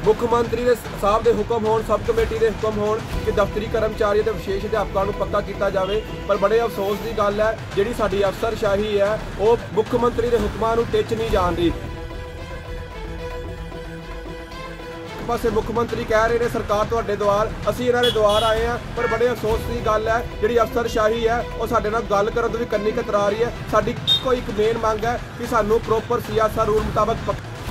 ਮੁੱਖ ਮੰਤਰੀ ਦੇ ਸਾਹਿਬ ਦੇ ਹੁਕਮ ਹੋਣ, ਸਬ ਕਮੇਟੀ ਦੇ ਹੁਕਮ ਹੋਣ ਕਿ ਦਫ਼ਤਰੀ ਕਰਮਚਾਰੀ ਤੇ ਵਿਸ਼ੇਸ਼ ਅਧਿਆਪਕਾਂ ਨੂੰ ਪੱਕਾ ਕੀਤਾ ਜਾਵੇ। ਪਰ ਬੜੇ ਅਫਸੋਸ ਦੀ ਗੱਲ ਹੈ, ਜਿਹੜੀ ਸਾਡੀ ਅਫਸਰਸ਼ਾਹੀ ਹੈ ਉਹ ਮੁੱਖ ਮੰਤਰੀ ਦੇ ਹੁਕਮਾਂ ਨੂੰ ਟਿੱਚ ਨਹੀਂ ਜਾਣਦੀ। ਪਾਸੇ ਮੁੱਖ ਮੰਤਰੀ ਕਹਿ ਰਹੇ ਨੇ ਸਰਕਾਰ ਤੁਹਾਡੇ ਦੁਆਰ, ਅਸੀਂ ਇਹਨਾਂ ਦੇ ਦੁਆਰ ਆਏ ਹਾਂ। ਪਰ ਬੜੇ ਅਫਸੋਸ ਦੀ ਗੱਲ ਹੈ, ਜਿਹੜੀ ਅਫਸਰਸ਼ਾਹੀ ਹੈ ਉਹ ਸਾਡੇ ਨਾਲ ਗੱਲ ਕਰਨ ਤੋਂ ਵੀ ਕੰਨੀ ਕਤਰਾ ਰਹੀ ਹੈ। ਸਾਡੀ ਕੋਈ ਇੱਕ ਮੇਨ ਮੰਗ ਹੈ ਕਿ ਸਾਨੂੰ ਪ੍ਰੋਪਰ ਸਿਆਸਤ ਰੂਲ ਮੁਤਾਬਕ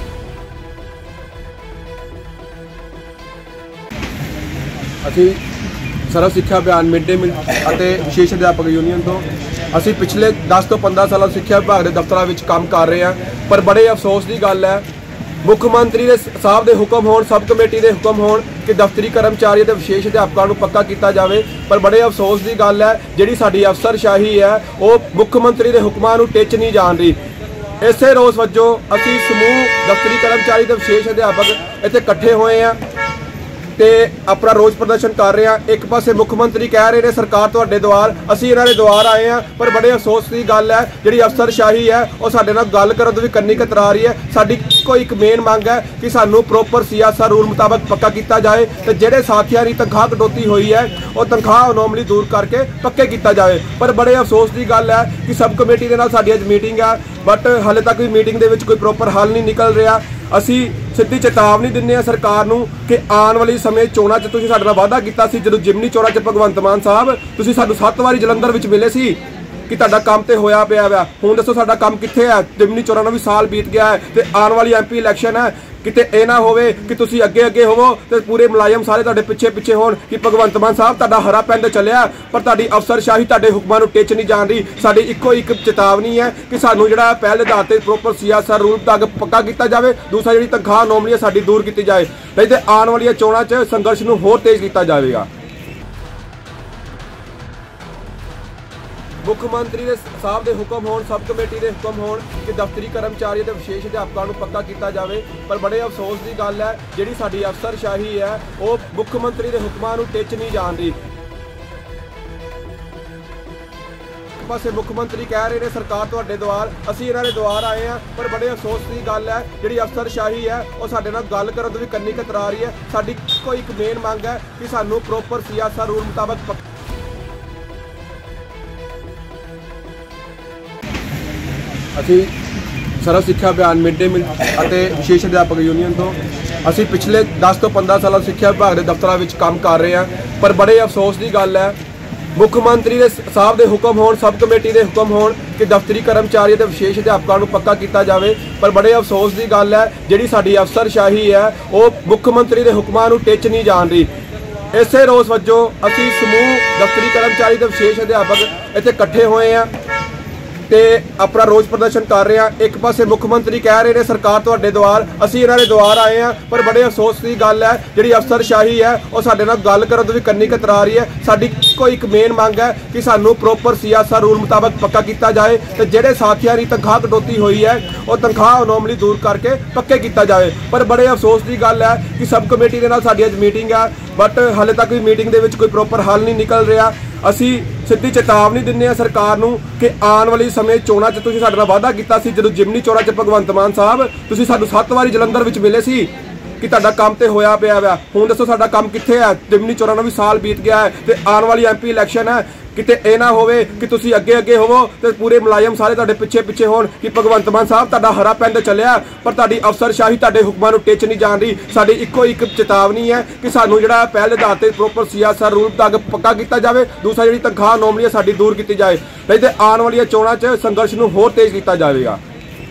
ਅਸੀਂ ਸਰਵ ਸਿੱਖਿਆ ਅਭਿਆਨ ਮਿਡ ਡੇ ਮੀਲ ਅਤੇ ਵਿਸ਼ੇਸ਼ ਅਧਿਆਪਕ ਯੂਨੀਅਨ ਤੋਂ ਅਸੀਂ ਪਿਛਲੇ 10 ਤੋਂ 15 ਸਾਲਾਂ ਸਿੱਖਿਆ ਵਿਭਾਗ ਦੇ ਦਫ਼ਤਰਾਂ ਵਿੱਚ ਕੰਮ ਕਰ ਰਹੇ ਹਾਂ। ਪਰ ਬੜੇ ਅਫਸੋਸ ਦੀ ਗੱਲ ਹੈ, ਮੁੱਖ ਮੰਤਰੀ ਦੇ ਸਾਹਿਬ ਦੇ ਹੁਕਮ ਹੋਣ, ਸਬ ਕਮੇਟੀ ਦੇ ਹੁਕਮ ਹੋਣ ਕਿ ਦਫ਼ਤਰੀ ਕਰਮਚਾਰੀ ਤੇ ਵਿਸ਼ੇਸ਼ ਅਧਿਆਪਕਾਂ ਨੂੰ ਪੱਕਾ ਕੀਤਾ ਜਾਵੇ। ਪਰ ਬੜੇ ਅਫਸੋਸ ਦੀ ਗੱਲ ਹੈ, ਜਿਹੜੀ ਸਾਡੀ ਅਫਸਰਸ਼ਾਹੀ ਹੈ ਉਹ ਮੁੱਖ ਮੰਤਰੀ ਦੇ ਹੁਕਮਾਂ ਨੂੰ ਟਿੱਚ ਨਹੀਂ ਜਾਣਦੀ। ਇਸੇ ਰੋਸ ਵਜੋਂ ਅਸੀਂ ਸਮੂਹ ਦਫ਼ਤਰੀ ਕਰਮਚਾਰੀ ਤੇ ਵਿਸ਼ੇਸ਼ ਅਧਿਆਪਕ ਇੱਥੇ ਇਕੱਠੇ ਹੋਏ ਹਾਂ ਤੇ ਆਪਣਾ ਰੋਸ ਪ੍ਰਦਰਸ਼ਨ ਕਰ ਰਹੇ ਹਾਂ। ਇੱਕ ਪਾਸੇ ਮੁੱਖ ਮੰਤਰੀ ਕਹਿ ਰਹੇ ਨੇ ਸਰਕਾਰ ਤੁਹਾਡੇ ਦੁਆਰ, ਅਸੀਂ ਇਹਨਾਂ ਦੇ ਦੁਆਰ ਆਏ ਹਾਂ। ਪਰ ਬੜੇ ਅਫਸੋਸ ਦੀ ਗੱਲ ਹੈ, ਜਿਹੜੀ ਅਫਸਰਸ਼ਾਹੀ ਹੈ ਉਹ ਸਾਡੇ ਨਾਲ ਗੱਲ ਕਰਨ ਤੋਂ ਵੀ ਕੰਨੀ ਕਤਰਾ ਰਹੀ ਹੈ। ਸਾਡੀ ਕੋਈ ਇੱਕ ਮੇਨ ਮੰਗ ਹੈ ਕਿ ਸਾਨੂੰ ਪ੍ਰੋਪਰ ਸਿਆਸਤ ਰੂਲ ਮੁਤਾਬਕ ਪੱਕਾ ਕੀਤਾ ਜਾਏ ਤੇ ਜਿਹੜੇ ਸਾਥੀਆਂ ਦੀ ਤਨਖਾਹ ਕਟੌਤੀ ਹੋਈ ਹੈ ਉਹ ਤਨਖਾਹ ਅਨੋਮਲੀ ਦੂਰ ਕਰਕੇ ਪੱਕੇ ਕੀਤਾ ਜਾਵੇ। ਪਰ ਬੜੇ ਅਫਸੋਸ ਦੀ ਗੱਲ ਹੈ ਕਿ ਸਬ ਕਮੇਟੀ ਦੇ ਨਾਲ ਸਾਡੀ ਅੱਜ ਮੀਟਿੰਗ ਹੈ, ਬਟ ਹਾਲੇ ਤੱਕ ਵੀ ਮੀਟਿੰਗ ਦੇ ਵਿੱਚ ਕੋਈ ਪ੍ਰੋਪਰ ਹੱਲ ਨਹੀਂ ਨਿਕਲ ਰਿਹਾ। ਅਸੀਂ ਸਿੱਧੀ ਚੇਤਾਵਨੀ ਦਿੰਦੇ ਹਾਂ ਸਰਕਾਰ ਨੂੰ ਕਿ ਆਉਣ ਵਾਲੇ ਸਮੇਂ ਚੋਣਾਂ 'ਚ ਤੁਸੀਂ ਸਾਡੇ ਨਾਲ ਵਾਅਦਾ ਕੀਤਾ ਸੀ, ਜਦੋਂ ਜਿਮਨੀ ਚੋਣਾਂ 'ਚ ਭਗਵੰਤ ਮਾਨ ਸਾਹਿਬ ਤੁਸੀਂ ਸਾਨੂੰ 7 ਵਾਰੀ ਜਲੰਧਰ ਵਿੱਚ ਮਿਲੇ ਸੀ ਕਿ ਤੁਹਾਡਾ ਕੰਮ ਤੇ ਹੋਇਆ ਪਿਆ ਵਾ। ਹੁਣ ਦੱਸੋ ਸਾਡਾ ਕੰਮ ਕਿੱਥੇ ਹੈ? ਜਿਮਨੀ ਚੋਣਾਂ ਨੂੰ ਵੀ ਸਾਲ ਬੀਤ ਗਿਆ ਹੈ ਤੇ ਆਉਣ ਵਾਲੀ MP ਇਲੈਕਸ਼ਨ ਹੈ। ਕਿਤੇ ਇਹ ਨਾ ਹੋਵੇ ਕਿ ਤੁਸੀਂ ਅੱਗੇ ਹੋਵੋ ਤੇ ਪੂਰੇ ਮੁਲਾਜ਼ਮ ਸਾਰੇ ਤੁਹਾਡੇ ਪਿੱਛੇ ਹੋਣ ਕਿ ਭਗਵੰਤ ਮਾਨ ਸਾਹਿਬ ਤੁਹਾਡਾ ਹਰਾ ਪੈਂਡ ਚੱਲਿਆ, ਪਰ ਤੁਹਾਡੀ ਅਫਸਰਸ਼ਾਹੀ ਤੁਹਾਡੇ ਹੁਕਮਾਂ ਨੂੰ ਟਿੱਚ ਨਹੀਂ ਜਾਣਦੀ। ਸਾਡੀ ਇੱਕੋ ਇੱਕ ਚੇਤਾਵਨੀ ਹੈ ਕਿ ਸਾਨੂੰ ਜਿਹੜਾ ਪਹਿਲ ਆਧਾਰ ਤੇ ਪ੍ਰੋਪਰ ਸਿਆਸਤ ਰੂਲ ਤੱਕ ਪੱਕਾ ਕੀਤਾ ਜਾਵੇ। ਦੂਸਰਾ ਜਿਹੜੀ ਤਨਖਾਹ ਅਨੋਮਲੀ ਸਾਡੀ ਦੂਰ ਕੀਤੀ ਜਾਏ, ਨਹੀਂ ਤੇ ਆਉਣ ਵਾਲੀਆਂ ਚੋਣਾਂ 'ਚ ਸੰਘਰਸ਼ ਨੂੰ ਹੋਰ ਤੇਜ਼ ਕੀਤਾ ਜਾਵੇਗਾ। ਮੁੱਖ ਮੰਤਰੀ ਦੇ ਸਾਹਿਬ ਦੇ ਹੁਕਮ ਹੋਣ, ਸਬ ਕਮੇਟੀ ਦੇ ਹੁਕਮ ਹੋਣ ਕਿ ਦਫ਼ਤਰੀ ਕਰਮਚਾਰੀ ਤੇ ਵਿਸ਼ੇਸ਼ ਅਧਿਆਪਕਾਂ ਨੂੰ ਪੱਕਾ ਕੀਤਾ ਜਾਵੇ। ਪਰ ਬੜੇ ਅਫਸੋਸ ਦੀ ਗੱਲ ਹੈ, ਜਿਹੜੀ ਸਾਡੀ ਅਫਸਰਸ਼ਾਹੀ ਹੈ ਉਹ ਮੁੱਖ ਮੰਤਰੀ ਦੇ ਹੁਕਮਾਂ ਨੂੰ ਟਿੱਚ ਨਹੀਂ ਜਾਣਦੀ। ਪਾਸੇ ਮੁੱਖ ਮੰਤਰੀ ਕਹਿ ਰਹੇ ਨੇ ਸਰਕਾਰ ਤੁਹਾਡੇ ਦੁਆਰ, ਅਸੀਂ ਇਹਨਾਂ ਦੇ ਦੁਆਰ ਆਏ ਹਾਂ। ਪਰ ਬੜੇ ਅਫਸੋਸ ਦੀ ਗੱਲ ਹੈ, ਜਿਹੜੀ ਅਫਸਰਸ਼ਾਹੀ ਹੈ ਉਹ ਸਾਡੇ ਨਾਲ ਗੱਲ ਕਰਨ ਤੋਂ ਵੀ ਕੰਨੀ ਕਤਰਾ ਰਹੀ ਹੈ। ਸਾਡੀ ਕੋਈ ਇੱਕ ਮੇਨ ਮੰਗ ਹੈ ਕਿ ਸਾਨੂੰ ਪ੍ਰੋਪਰ ਸਿਆਸਤ ਰੂਲ ਮੁਤਾਬਕ ਅਸੀਂ ਸਰਵ ਸਿੱਖਿਆ ਅਭਿਆਨ ਮਿਡ ਡੇ ਮੀਲ ਅਤੇ ਵਿਸ਼ੇਸ਼ ਅਧਿਆਪਕ ਯੂਨੀਅਨ ਤੋਂ ਅਸੀਂ ਪਿਛਲੇ 10 ਤੋਂ 15 ਸਾਲਾਂ ਸਿੱਖਿਆ ਵਿਭਾਗ ਦੇ ਦਫ਼ਤਰਾਂ ਵਿੱਚ ਕੰਮ ਕਰ ਰਹੇ ਹਾਂ। ਪਰ ਬੜੇ ਅਫਸੋਸ ਦੀ ਗੱਲ ਹੈ, ਮੁੱਖ ਮੰਤਰੀ ਦੇ ਸਾਹਿਬ ਦੇ ਹੁਕਮ ਹੋਣ, ਸਬ ਕਮੇਟੀ ਦੇ ਹੁਕਮ ਹੋਣ ਕਿ ਦਫ਼ਤਰੀ ਕਰਮਚਾਰੀ ਤੇ ਵਿਸ਼ੇਸ਼ ਅਧਿਆਪਕਾਂ ਨੂੰ ਪੱਕਾ ਕੀਤਾ ਜਾਵੇ। ਪਰ ਬੜੇ ਅਫਸੋਸ ਦੀ ਗੱਲ ਹੈ, ਜਿਹੜੀ ਸਾਡੀ ਅਫਸਰਸ਼ਾਹੀ ਹੈ ਉਹ ਮੁੱਖ ਮੰਤਰੀ ਦੇ ਹੁਕਮਾਂ ਨੂੰ ਟਿੱਚ ਨਹੀਂ ਜਾਣਦੀ। ਇਸੇ ਰੋਸ ਵਜੋਂ ਅਸੀਂ ਸਮੂਹ ਦਫ਼ਤਰੀ ਕਰਮਚਾਰੀ ਤੇ ਵਿਸ਼ੇਸ਼ ਅਧਿਆਪਕ ਇੱਥੇ ਇਕੱਠੇ ਹੋਏ ਹਾਂ ਤੇ ਆਪਣਾ ਰੋਸ ਪ੍ਰਦਰਸ਼ਨ ਕਰ ਰਹੇ ਹਾਂ। ਇੱਕ ਪਾਸੇ ਮੁੱਖ ਮੰਤਰੀ ਕਹਿ ਰਹੇ ਨੇ ਸਰਕਾਰ ਤੁਹਾਡੇ ਦੁਆਰ, ਅਸੀਂ ਇਹਨਾਂ ਦੇ ਦੁਆਰ ਆਏ ਹਾਂ। ਪਰ ਬੜੇ ਅਫਸੋਸ ਦੀ ਗੱਲ ਹੈ, ਜਿਹੜੀ ਅਫਸਰਸ਼ਾਹੀ ਹੈ ਉਹ ਸਾਡੇ ਨਾਲ ਗੱਲ ਕਰਨ ਤੋਂ ਵੀ ਕੰਨੀ ਕਤਰਾ ਰਹੀ ਹੈ। ਸਾਡੀ ਕੋਈ ਇੱਕ ਮੇਨ ਮੰਗ ਹੈ ਕਿ ਸਾਨੂੰ ਪ੍ਰੋਪਰ ਸਿਆਸਤ ਰੂਲ ਮੁਤਾਬਕ ਪੱਕਾ ਕੀਤਾ ਜਾਏ ਤੇ ਜਿਹੜੇ ਸਾਥੀਆਂ ਦੀ ਤਨਖਾਹ ਕਟੌਤੀ ਹੋਈ ਹੈ ਉਹ ਤਨਖਾਹ ਅਨੋਮਲੀ ਦੂਰ ਕਰਕੇ ਪੱਕੇ ਕੀਤਾ ਜਾਵੇ। ਪਰ ਬੜੇ ਅਫਸੋਸ ਦੀ ਗੱਲ ਹੈ ਕਿ ਸਬ ਕਮੇਟੀ ਦੇ ਨਾਲ ਸਾਡੀ ਅੱਜ ਮੀਟਿੰਗ ਹੈ, ਬਟ ਹਾਲੇ ਤੱਕ ਵੀ ਮੀਟਿੰਗ ਦੇ ਵਿੱਚ ਕੋਈ ਪ੍ਰੋਪਰ ਹੱਲ ਨਹੀਂ ਨਿਕਲ ਰਿਹਾ। ਅਸੀਂ ਸਿੱਧੀ ਚੇਤਾਵਨੀ ਦਿੰਦੇ ਹਾਂ ਸਰਕਾਰ ਨੂੰ ਕਿ ਆਉਣ ਵਾਲੇ ਸਮੇਂ ਚੋਣਾਂ 'ਚ ਤੁਸੀਂ ਸਾਡੇ ਨਾਲ ਵਾਅਦਾ ਕੀਤਾ ਸੀ, ਜਦੋਂ ਜਿਮਨੀ ਚੋਣਾਂ 'ਚ ਭਗਵੰਤ ਮਾਨ ਸਾਹਿਬ ਤੁਸੀਂ ਸਾਨੂੰ 7 ਵਾਰੀ ਜਲੰਧਰ ਵਿੱਚ ਮਿਲੇ ਸੀ ਕਿ ਤੁਹਾਡਾ ਕੰਮ ਤੇ ਹੋਇਆ ਪਿਆ ਵਾ। ਹੁਣ ਦੱਸੋ ਸਾਡਾ ਕੰਮ ਕਿੱਥੇ ਹੈ? ਜਿਮਨੀ ਚੋਣਾਂ ਨੂੰ ਵੀ ਸਾਲ ਬੀਤ ਗਿਆ ਹੈ ਤੇ ਆਉਣ ਵਾਲੀ MP ਇਲੈਕਸ਼ਨ ਹੈ। ਕਿਤੇ ਇਹ ਨਾ ਹੋਵੇ ਕਿ ਤੁਸੀਂ ਅੱਗੇ ਹੋਵੋ ਤੇ ਪੂਰੇ ਮੁਲਾਜ਼ਮ ਸਾਰੇ ਤੁਹਾਡੇ ਪਿੱਛੇ ਹੋਣ ਕਿ ਭਗਵੰਤ ਮਾਨ ਸਾਹਿਬ ਤੁਹਾਡਾ ਹਰਾ ਪੈਂਡ ਚੱਲਿਆ, ਪਰ ਤੁਹਾਡੀ ਅਫਸਰਸ਼ਾਹੀ ਤੁਹਾਡੇ ਹੁਕਮਾਂ ਨੂੰ ਟਿੱਚ ਨਹੀਂ ਜਾਣਦੀ। ਸਾਡੀ ਇੱਕੋ ਇੱਕ ਚੇਤਾਵਨੀ ਹੈ ਕਿ ਸਾਨੂੰ ਜਿਹੜਾ ਪਹਿਲ ਆਧਾਰ ਤੇ ਪ੍ਰੋਪਰ ਸਿਆਸਤ ਰੂਲ ਤੱਕ ਪੱਕਾ ਕੀਤਾ ਜਾਵੇ। ਦੂਸਰਾ ਜਿਹੜੀ ਤਨਖਾਹ ਅਨੋਮਲੀ ਸਾਡੀ ਦੂਰ ਕੀਤੀ ਜਾਏ, ਨਹੀਂ ਤੇ ਆਉਣ ਵਾਲੀਆਂ ਚੋਣਾਂ 'ਚ ਸੰਘਰਸ਼ ਨੂੰ ਹੋਰ ਤੇਜ਼ ਕੀਤਾ ਜਾਵੇਗਾ।